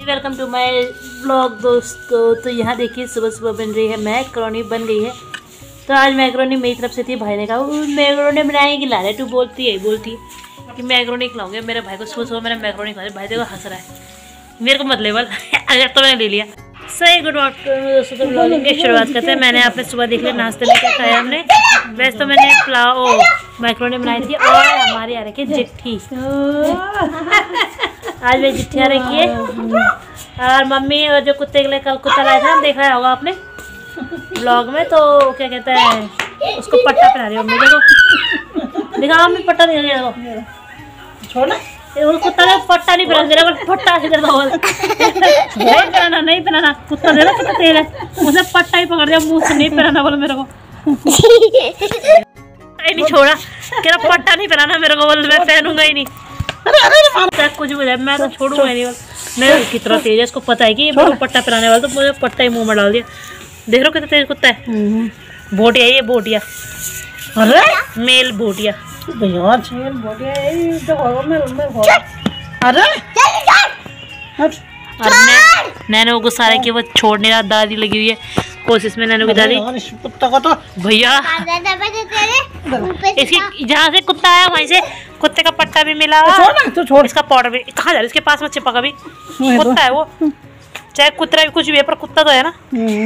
Welcome to my blog दोस्तों। तो यहाँ देखिए सुबह सुबह बन रही है मैकरोनी, बन गई है। तो आज मैकरोनी मेरी तरफ से थी। भाई ने कहा मैकरोनी बनाएगी, ला रहे। तू बोलती है कि मैकरोनी खिलाऊंगे मेरे भाई को। सुबह सुबह मैंने मैकरोनी खिलाई। भाई देखो हंस रहा है, मेरे को मत लेवल अगर तो मैंने ले लिया। सही गुड आफ्टरनून दोस्तों। तो ब्लॉगिंग की शुरुआत करते हैं। मैंने आपने सुबह देख लिया नाश्ते में क्या खाया हमने। वैसे तो मैंने पुलाव मैकरोनी बनाई थी और हमारी आ रखी है जिट्ठी। आज मैं जिट्ठी आ रखी है। और मम्मी और जो कुत्ते के लिए कल कुत्ता लाया था, देखा होगा आपने ब्लॉग में। तो क्या कहते हैं, उसको पट्टा पहना रही है मम्मी। देखो देखा मम्मी पट्टा दे रही है। छोड़ना कुत्ता ने पट्टा नहीं पहना, मेरा पट्टा इधर दो नहीं पहनाना। कुत्ता दे रहा कितना तेल है, उसे पट्टा ही पकड़ दिया मुंह से। नहीं पहनाना बोलो मेरे को नहीं छोड़ा, कह रहा पट्टा नहीं पहनाना मेरे को, बोल मैं पहनूंगा ही नहीं। कुछ भी मैं तो छोड़ूंगा नहीं। मैं कितना तेज है, इसको पता है कि पट्टा पहनाने वाला, तो मुझे पट्टा ही मुंह में डाल दिया। देख रहे हो कितना तेज कुत्ता है। भोटिया, ये भोटिया, अरे मेल भोटिया। नैनो को गुस्सा है कि वो छोड़ने का दादी लगी हुई है कोशिश में। नैनो की दादी तो भैया इसकी जहाँ से कुत्ता आया वहीं से कुत्ते का पट्टा भी मिला। तो छोड़ इसका पाउडर भी कहाँ जा रहा है, इसके पास मत चिपका कभी। कुत्ता है वो, चाहे कुत्ता भी कुछ भी है, पर कुत्ता तो है ना।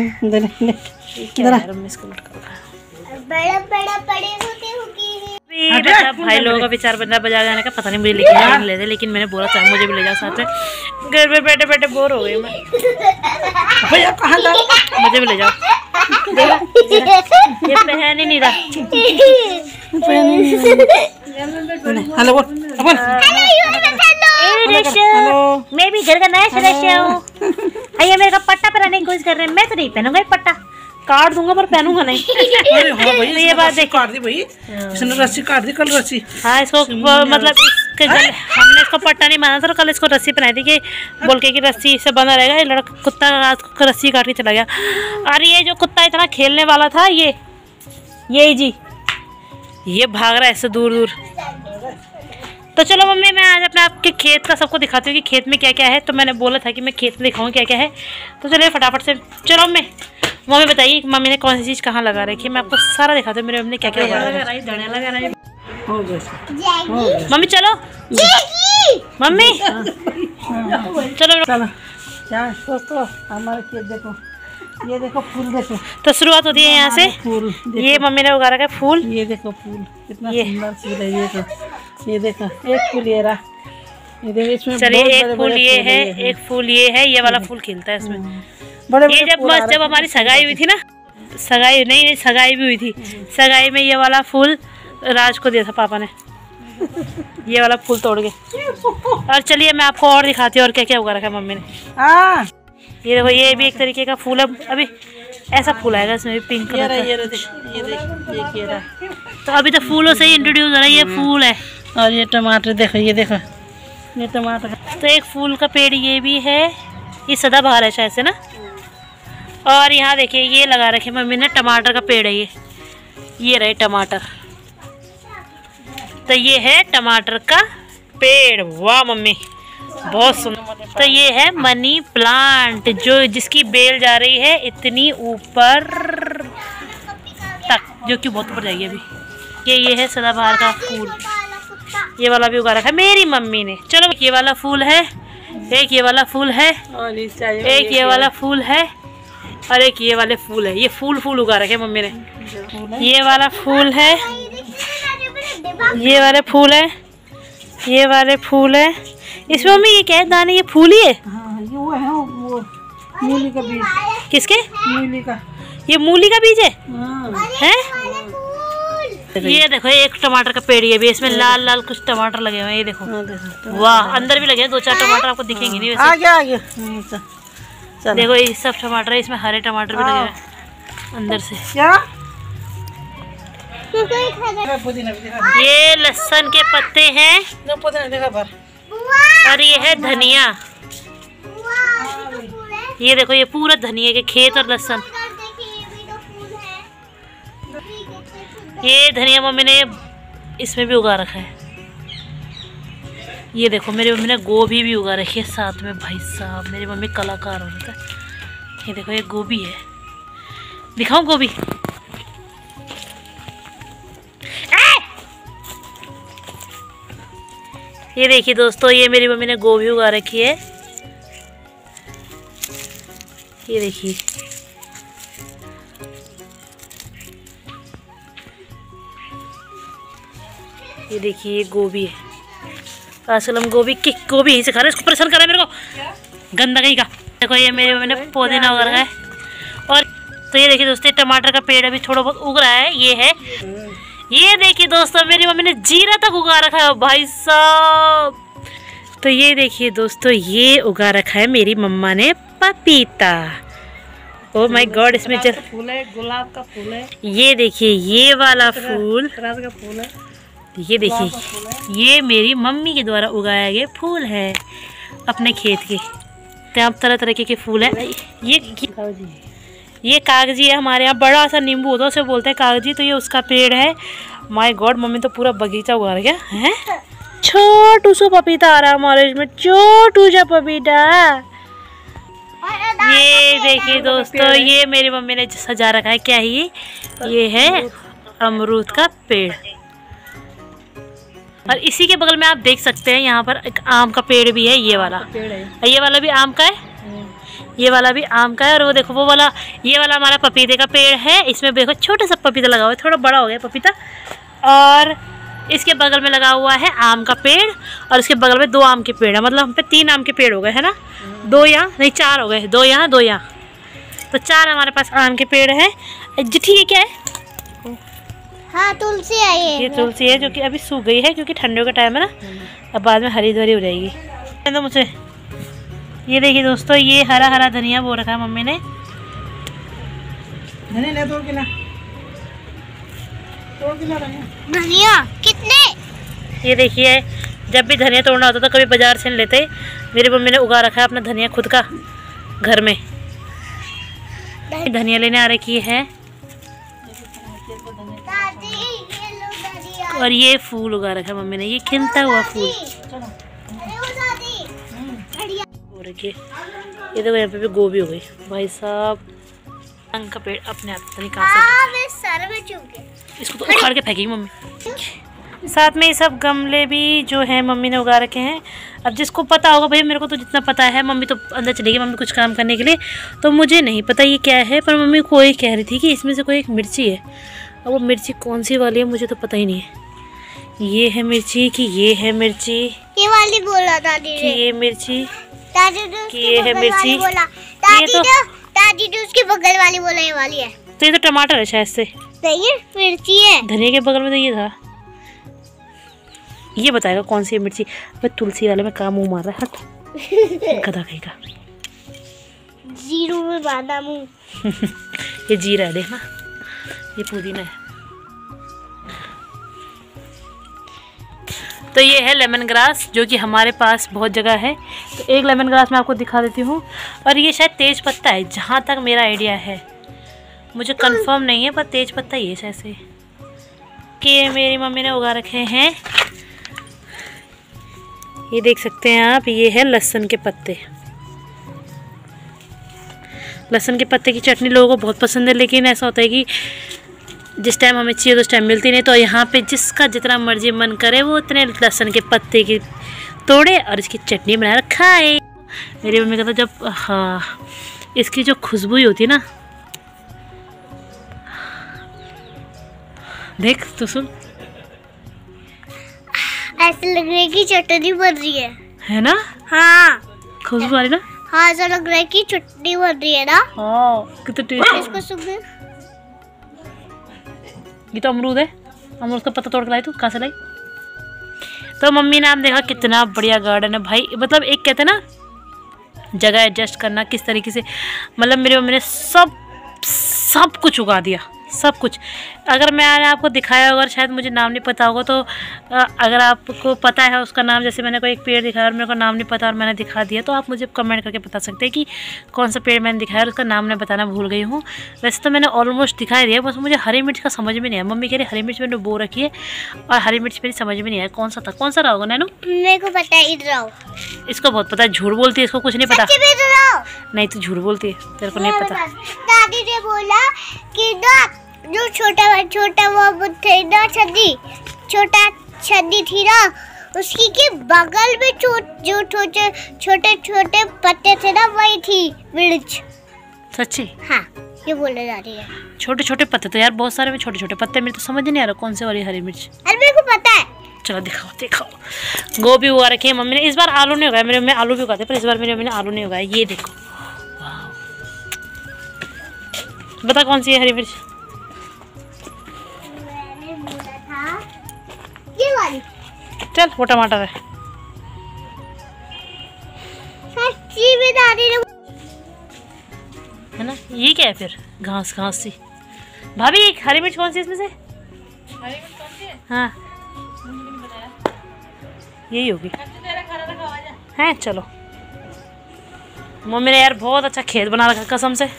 भाई लोगों का विचार बन रहा बाजार जाने का, पता नहीं मुझे लेके ले थे, लेकिन मैंने बोला चाहे मुझे भी ले जाओ साथ में। घर में बैठे बैठे बोर हो गई मैं। भैया कहाँ जा, मुझे भी ले जाओ। ये पहन ही नहीं रहा। हेलो मैं भी घर का नया सदस्य हूँ। भैया मेरे का पट्टा पहनाने की कोशिश कर रहे हैं। मैं तो नहीं पहनूंगा पट्टा, काट दूंगा पर पहनूंगा नहीं। हाँ भाई, ये बात देख काट दी भाई, इसने रस्सी काट दी कल रस्सी। हाँ इसको मतलब हमने इसको पट्टा नहीं माना था, तो कल इसको रस्सी पहनाई थी कि बोल के कि रस्सी से बंधा रहेगा। ये लड़का कुत्ता रात को रस्सी काट के चला गया। और ये जो कुत्ता इतना खेलने वाला था, ये जी ये भाग रहा है ऐसे दूर दूर। तो चलो मम्मी, मैं आज अपने आपके खेत का सबको दिखाती हूँ कि खेत में क्या क्या है। तो मैंने बोला था कि मैं खेत में दिखाऊँ क्या क्या है। तो चलिए फटाफट से चलो। मम्मी बताइए मम्मी ने कौन सी चीज़ कहाँ लगा रखी है। मैं आपको सारा दिखाती हूँ मेरी मम्मी ने क्या क्या लगा रही है। मम्मी चलो, मम्मी चलो। दोस्तों हमारे खेत देखो, ये देखो फूल देखो। तो शुरुआत होती है यहाँ से। फूल ये मम्मी ने उगा रखा है फूल। ये देखो फूल कितना सुंदर फूल है। ये देखो एक फूल ये रहा। ये देखो इसमें चलिए एक फूल ये है, एक फूल ये है। ये वाला फूल खिलता है इसमें। ये जब हमारी सगाई हुई थी ना, सगाई भी हुई थी। सगाई में ये वाला फूल राज को दिया था पापा ने, ये वाला फूल तोड़ के। और चलिए मैं आपको और दिखाती हूँ और क्या क्या उगा रखा है मम्मी ने। ये देखो, ये भी एक तरीके का फूल है। अभी ऐसा फूल आएगा इसमें भी, पिंक कलर का। ये तो अभी तो फूलों से ही इंट्रोड्यूस हो रहा है। ये फूल है। और ये टमाटर देखो, ये देखो ये टमाटर। तो एक फूल का पेड़ ये भी है, ये सदाबहार है शायद से ना। और यहाँ देखिए ये लगा रखे मम्मी ने, टमाटर का पेड़ है ये रहे टमाटर। तो ये है टमाटर का पेड़। वाह मम्मी बहुत सुंदर। तो ये है मनी प्लांट, जिसकी बेल जा रही है इतनी ऊपर तक, जो कि बहुत ऊपर जाएगी अभी। ये है सदाबहार का फूल। ये वाला भी उगा रखा है मेरी मम्मी ने। चलो ये वाला फूल है, एक ये वाला फूल है, एक ये वाला फूल है, और एक ये वाले फूल है। ये फूल उगा रखे मम्मी ने। ये वाला फूल है, ये वाले फूल है, ये वाले फूल है। इसमें मम्मी ये क्या है, दाने? ये फूल ही है। हाँ, ये वो है वो मूली का बीज। किसके? मूली का। ये मूली का बीज है। हैं? ये देखो एक टमाटर का पेड़ है भी, इसमें लाल लाल कुछ टमाटर लगे हुए हैं। ये देखो, वाह अंदर भी लगे हैं 2-4 टमाटर, आपको दिखेंगे नहीं वैसे। आगे देखो ये सब टमाटर है, इसमें हरे टमाटर भी लगे हुए हैं अंदर से। ये लहसुन के पत्ते हैं और ये है धनिया। ये देखो ये पूरा धनिया के खेत और लहसुन। ये धनिया मम्मी ने इसमें भी उगा रखा है। ये देखो मेरी मम्मी ने गोभी भी उगा रखी है साथ में। भाई साहब मेरी मम्मी कलाकार हो रहा है। ये देखो ये गोभी है, दिखाऊं गोभी? ये देखिए दोस्तों, ये मेरी मम्मी ने गोभी उगा रखी है। ये देखिए, ये देखिए ये गोभी है। आजकल हम गोभी यहीं से खा रहे हैं। इसको परेशान कर रहा है मेरे को, गंदा कहीं का। देखो ये मेरी मम्मी ने पुदीना उगा रखा है। और तो ये देखिए दोस्तों, टमाटर का पेड़ अभी थोड़ा बहुत उग रहा है। ये है, ये देखिए दोस्तों, मेरी मम्मी ने जीरा तक उगा रखा है भाई साहब। तो ये देखिए दोस्तों, ये उगा रखा है मेरी मम्मा ने पपीता। ओह माय गॉड, इसमें फूल है, गुलाब का फूल है। ये देखिए ये वाला फूल, तरह का फूल है। ये देखिए, ये मेरी मम्मी के द्वारा उगाया गया फूल है अपने खेत के। तमाम तरह तरह के फूल हैं। ये कागजी है, हमारे यहाँ बड़ा सा नींबू होता है, उसे बोलते हैं कागजी। तो ये उसका पेड़ है। माय गॉड, मम्मी तो पूरा बगीचा उगा रहा है। छोटू सा पपीता आ रहा है हमारे इसमें, छोटू सा पपीता। ये देखिए दोस्तों, ये मेरी मम्मी ने सजा रखा है। क्या है ये है अमरूद का पेड़। और इसी के बगल में आप देख सकते हैं, यहाँ पर एक आम का पेड़ भी है। ये वाला ये वाला भी आम का है। ये वाला भी आम का है। और वो देखो वो वाला, ये वाला हमारा पपीते का पेड़ है। इसमें देखो छोटा सा पपीता लगा हुआ है, थोड़ा बड़ा हो गया पपीता। और इसके बगल में लगा हुआ है आम का पेड़। और इसके बगल में 2 आम के पेड़ है। मतलब हम पे 3 आम के पेड़ हो गए है ना। 2 यहाँ नहीं 4 हो गए, 2 यहाँ 2 यहाँ, तो 4 हमारे पास आम के पेड़ है। जिठी ये क्या है? हाँ तुलसी है ये तुलसी है, जो कि अभी सूख गई है क्योंकि ठंडियों का टाइम है ना। अब बाद में हरी भरी हो जाएगी। तो मुझे ये देखिए दोस्तों, ये हरा हरा धनिया बो रखा है मम्मी ने। धनिया तोड़ के ला, धनिया कितने? ये देखिए, जब भी धनिया तोड़ना होता था कभी बाजार से लेते। मेरी मम्मी ने उगा रखा है अपना धनिया खुद का घर में। धनिया लेने आ रखी है। और ये फूल उगा रखा है मम्मी ने, ये खिलता हुआ फूल। ये देखो यहाँ पे भी गोभी हो गई भाई साहब। अंग का पेड़ अपने आप तरीका से इसको तो उखाड़ के फेंकेगी मम्मी। साथ में ये सब गमले भी जो है मम्मी ने उगा रखे हैं। अब जिसको पता होगा, भैया मेरे को तो जितना पता है, मम्मी तो अंदर चली गई मम्मी कुछ काम करने के लिए, तो मुझे नहीं पता ये क्या है। पर मम्मी कोई कह रही थी कि इसमें से कोई एक मिर्ची है। अब वो मिर्ची कौन सी वाली है मुझे तो पता ही नहीं है। ये है मिर्ची कि ये है मिर्ची? ये वाली बोला दादी कि ये मिर्ची कि ये है मिर्ची? ये तो दादी ने उसके बगल वाली बोला ये वाली है। तो ये तो टमाटर है शायद से। नहीं ये मिर्ची है। धनिया के बगल में तो ये था। ये बताएगा कौन सी है मिर्ची। मैं तुलसी वाले में काम मुँह मार रहा है। हट गधा कहीं का। जीरो में बांधा मुँह। ये जीरा है, देखना ये पुदीना है। तो ये है लेमन ग्रास, जो कि हमारे पास बहुत जगह है। तो एक लेमन ग्रास मैं आपको दिखा देती हूँ। और ये शायद तेज पत्ता है, जहाँ तक मेरा आइडिया है, मुझे कंफर्म नहीं है, पर तेज पत्ता ही है शायद से। कि मेरी मम्मी ने उगा रखे हैं। ये देख सकते हैं आप, ये है लहसुन के पत्ते। लहसुन के पत्ते की चटनी लोगों को बहुत पसंद है, लेकिन ऐसा होता है कि जिस टाइम हमें चाहिए तो उस टाइम मिलती नहीं। तो यहाँ पे जिसका जितना मर्जी मन करे वो उतने लहसुन के पत्ते की तोड़े और इसकी चटनी बना खाए। मेरी मम्मी कहता जब इसकी जो खुशबू होती है ना, देख तो सुन, ऐसा लग रहा है कि चटनी बन रही है ना? हाँ खुशबू आ रही ना? हाँ ऐसा लग रहा है कि चटनी बन रही है ना। हाँ कितना टेस्ट। इसको सुन, ये तो अमरूद है। अमरूद का पत्ता तोड़ के लाई तू, कहाँ से लाई? तो मम्मी ने आप देखा कितना बढ़िया गार्डन है भाई। मतलब एक कहते हैं ना, जगह एडजस्ट करना किस तरीके से। मतलब मेरी मम्मी ने सब कुछ उगा दिया, सब कुछ। अगर मैंने आपको दिखाया होगा, शायद मुझे नाम नहीं पता होगा, तो अगर आपको पता है उसका नाम, जैसे मैंने कोई एक पेड़ दिखाया और मेरे को नाम नहीं पता और मैंने दिखा दिया, तो आप मुझे कमेंट करके बता सकते हैं कि कौन सा पेड़ मैंने दिखाया और उसका नाम मैं बताना भूल गई हूँ। वैसे तो मैंने ऑलमोस्ट दिखाई दिया, बस मुझे हरी मिर्च का समझ में नहीं आया। मम्मी कह रही हरी मिर्च मैंने बो रखी है और हरी मिर्च मेरी समझ में नहीं आया कौन सा था। कौन सा रहा होगा नैनू? मेरे को पता है, इधर आओ। इसको बहुत पता है, झूठ बोलती है, इसको कुछ नहीं पता। सच्ची में इधर आओ। नहीं तो झूठ बोलती है, तेरे को नहीं पता। दादी ने बोला कि ना जो छोटा वो थे ना, छोटा छन्नी थी ना, उसकी के बगल में जो छोटे पत्ते थे ना, वही थी मिर्च। सच्ची? हाँ, ये बोले दादी है। छोटे छोटे पत्ते तो यार बहुत सारे में छोटे छोटे पत्ते, मेरे तो समझ नहीं आ रहा कौन से वाली हरी मिर्च। अरे मेरे को पता है। चलो दिखाओ। गोभी उगा रखी है मम्मी ने। इस बार आलू नहीं उगाया, मेरी मम्मी आलू भी उगाते, पर इस बार मेरी मम्मी ने आलू नहीं उगाया। ये देखो, बता कौन सी है हरी मिर्च? मैंने बोला था ये वाली। चल, वो टमाटर है। सच्ची में दादी ने, है ना? ये क्या है फिर? घास सी। भाभी हरी मिर्च कौन सी इसमें से? हरी मिर्च कौन सी है? हाँ, यही होगी। हैं, चलो। मम्मी ने यार बहुत अच्छा खेत बना रखा कसम से।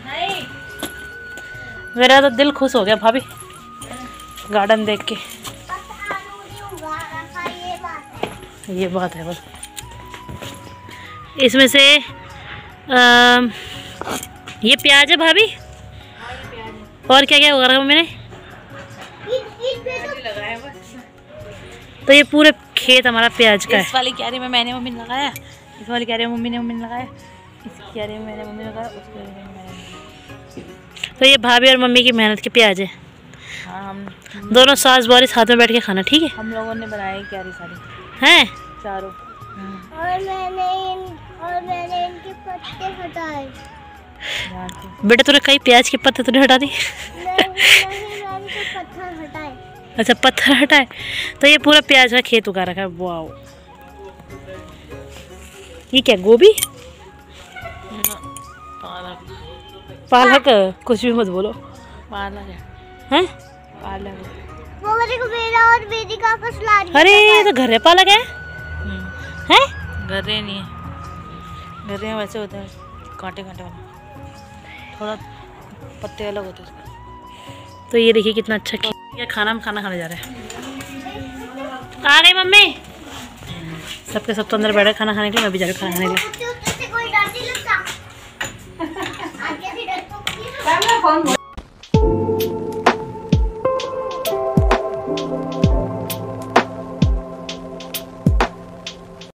मेरा तो दिल खुश हो गया भाभी, गार्डन देख के। ये बात है बस। इसमें से ये प्याज है भाभी, और क्या क्या होगा मम्मी ने? तो ये पूरे खेत हमारा प्याज का है। इस वाली क्यारी में मैंने मम्मी ने लगाया, इस वाली क्यारी में मम्मी ने लगाया, इस क्यारी में मैंने मम्मी ने लगाया, उस क्यारी में मैंने। तो ये भाभी और मम्मी की मेहनत के प्याज है। हाँ, हम दोनों सास बुआरी साथ में बैठ के खाना, ठीक है? हम लोगों ने बनाई क्यारी सारी, हैं? चारों। और मैंने इनके पत्ते हटाए। बेटा तूने कई प्याज के पत्ते तूने हटा दी? नहीं, मैंने तो पत्थर हटाए। अच्छा, पत्थर हटाए। तो ये पूरा प्याज का खेत उगा रखा है। वाओ, ये क्या गोभी? पालक। कुछ भी मत बोलो। पालक है। हैं? पालक। वो मेरे को मेरा और बेटी का आपस ला रही है। अरे ये तो घरे पालक है। हैं? गर्रे नहीं है, गर्रे वैसे होते हैं कांटे वाले, थोड़ा पत्ते अलग होते हैं। तो ये देखिए कितना अच्छा खेत। ये खाना खाने जा रहे हैं। आ गई मम्मी। सबके सब तो अंदर बैठे खाना खाने के लिए, मैं भी जा रही हूँ खाना खाने के लिए। कोई डर नहीं लगता। आगे से डर तो